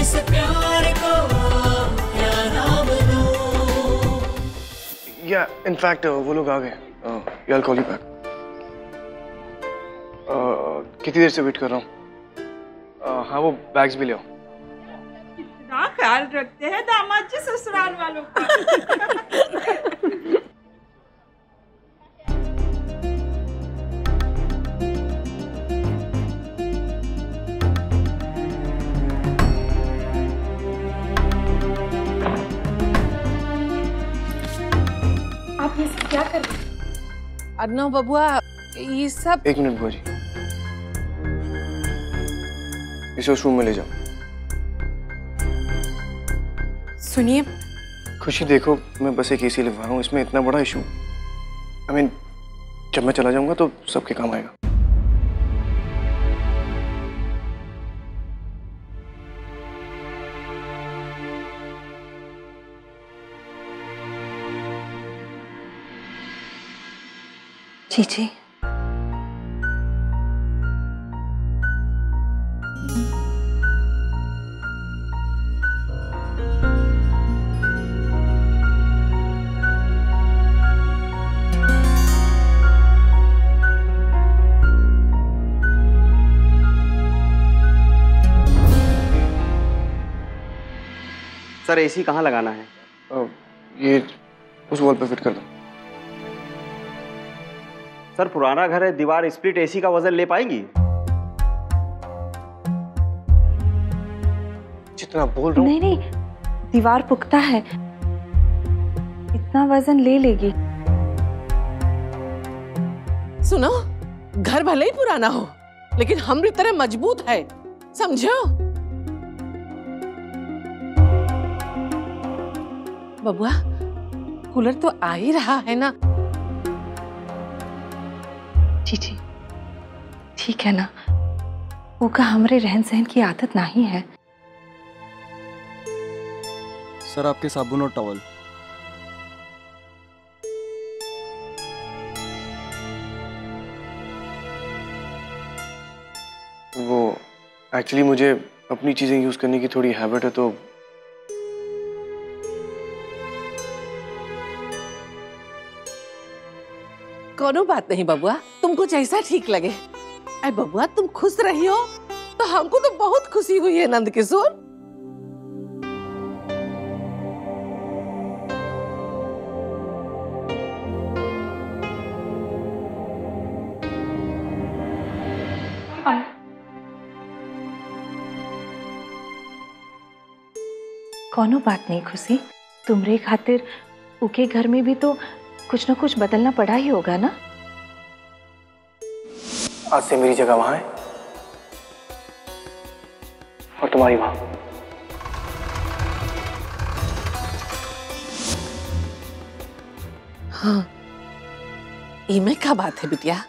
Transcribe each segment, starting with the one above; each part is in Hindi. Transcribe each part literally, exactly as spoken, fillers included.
इस प्यार को क्या नाम दूं? या इनफैक्ट वो लोग आ गए। I'll call you back. uh, कितनी देर से वेट कर रहा हूँ? uh, हाँ वो बैग्स भी ले आओ। कितना ख्याल रखते हैं दामाद जी ससुराल वालों का। आप ये सब क्या कर रहे हैं? अदना बबुआ ये सब। एक मिनट बुआ जी, इसे उस रूम में ले जाओ। सुनिए खुशी देखो, मैं बस एक एसी लगवा रहा हूँ, इसमें इतना बड़ा इशू आई मीन जब मैं चला जाऊंगा तो सबके काम आएगा। चीची सर एसी कहाँ लगाना है? uh, ये उस वॉल पे फिट कर दो। सर पुराना घर है, दीवार स्प्लिट एसी का वजन ले पाएगी? जितना बोल रहा हूँ। नहीं नहीं, दीवार पुख्ता है, इतना वजन ले लेगी। सुनो, घर भले ही पुराना हो लेकिन हमारी तरह मजबूत है, समझो? बबुआ कूलर तो आ ही रहा है ना? चीची ठीक है ना, ओका हमारे रहन सहन की आदत नहीं है। सर आपके साबुन और टॉवल। वो एक्चुअली मुझे अपनी चीजें यूज करने की थोड़ी हैबिट है, तो कोनो बात नहीं बबुआ, तुमको जैसा ठीक लगे। अरे बबुआ तुम खुश रही हो तो हमको तो बहुत खुशी हुई है नंद किशोर। कोनो बात नहीं खुशी, तुमरे खातिर उके घर में भी तो कुछ ना कुछ बदलना पड़ा ही होगा ना। आज से मेरी जगह वहां है और तुम्हारी वहां। हाँ, इमे क्या बात है बिटिया?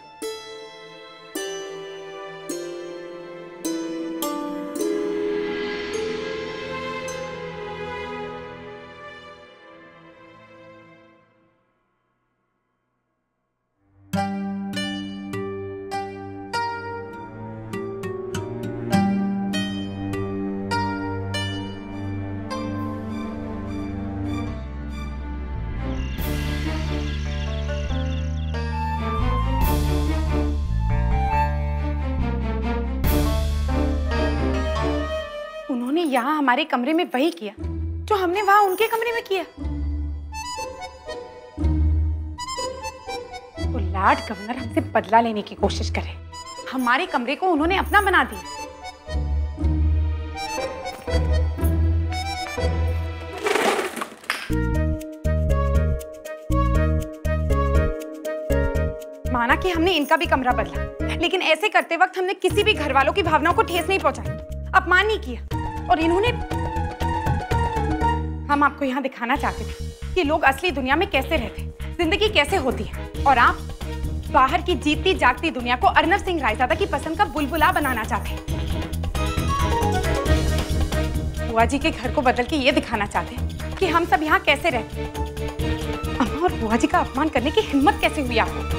यहाँ हमारे कमरे में वही किया जो हमने वहां उनके कमरे में किया। वो लॉर्ड गवर्नर हमसे बदला लेने की कोशिश करे, हमारे कमरे को उन्होंने अपना बना दिया। माना कि हमने इनका भी कमरा बदला, लेकिन ऐसे करते वक्त हमने किसी भी घर वालों की भावनाओं को ठेस नहीं पहुंचाई, अपमान नहीं किया। और इन्होंने, हम आपको यहाँ दिखाना चाहते थे कि लोग असली दुनिया में कैसे रहते, जिंदगी कैसे होती है, और आप बाहर की जीतती जागती दुनिया को अर्नब सिंह रायजादा की पसंद का बुलबुला बनाना चाहते हैं। बुआ जी के घर को बदल के ये दिखाना चाहते हैं कि हम सब यहाँ कैसे रहते हैं। अम्मा और बुआ जी का अपमान करने की हिम्मत कैसे हुई आपको?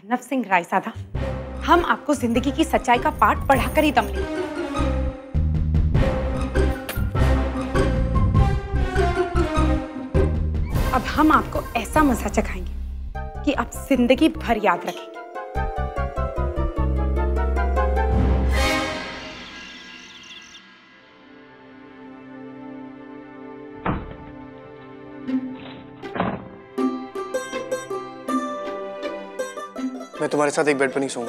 अर्नव सिंह रायसादा, हम आपको जिंदगी की सच्चाई का पाठ पढ़ाकर ही दम लेंगे। अब हम आपको ऐसा मजा चखाएंगे कि आप जिंदगी भर याद रखेंगे। मैं तुम्हारे साथ एक बेड पर नहीं सोऊंगा।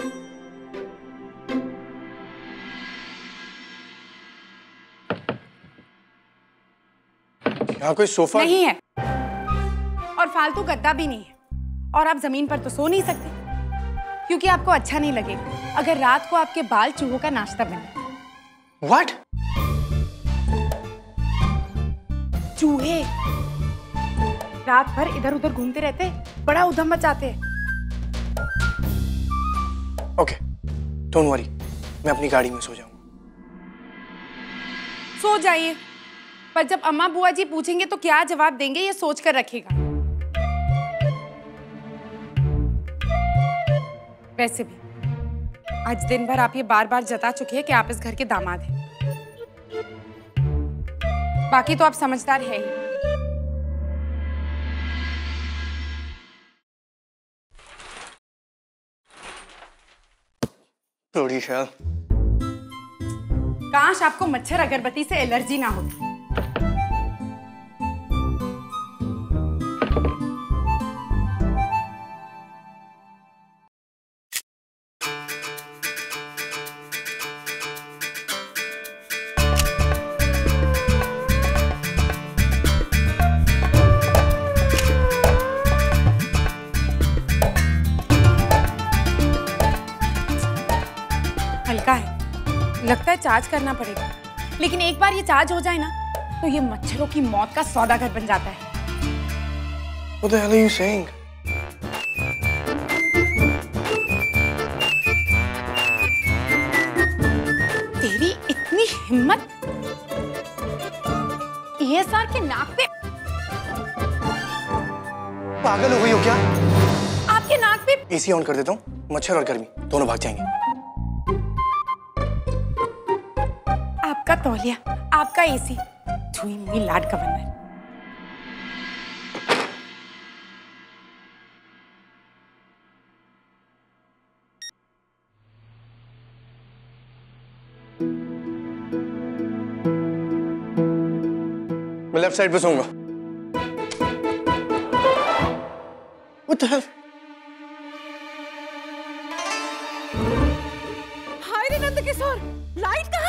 यहाँ कोई सोफा नहीं है और फालतू गद्दा भी नहीं है। और आप जमीन पर तो सो नहीं सकते क्योंकि आपको अच्छा नहीं लगेगा अगर रात को आपके बाल चूहों का नाश्ता बने। What? चूहे रात भर इधर उधर घूमते रहते, बड़ा उधम मचाते हैं। ओके, डोंट वरी, मैं अपनी गाड़ी में सो जाऊंगा। सो जाइए, पर जब अम्मा बुआ जी पूछेंगे तो क्या जवाब देंगे ये सोच कर रखिएगा। वैसे भी आज दिन भर आप ये बार बार जता चुके हैं कि आप इस घर के दामाद हैं। बाकी तो आप समझदार है ही। थोड़ी ख्याल। काश आपको मच्छर अगरबत्ती से एलर्जी ना होती। हल्का है, लगता है चार्ज करना पड़ेगा, लेकिन एक बार ये चार्ज हो जाए ना तो ये मच्छरों की मौत का सौदागर बन जाता है। What the hell are you saying? तेरी इतनी हिम्मत, ये सार के नाक पे, पागल हो गई हो क्या? आपके नाक पे। एसी ऑन कर देता हूँ, मच्छर और गर्मी दोनों भाग जाएंगे। आपका तौलिया, आपका एसी, छुई मुई लाड का बंधन। मैं लेफ्ट साइड पे सोऊंगा। What the hell? हाय रे नंद किशोर, लाइट कहाँ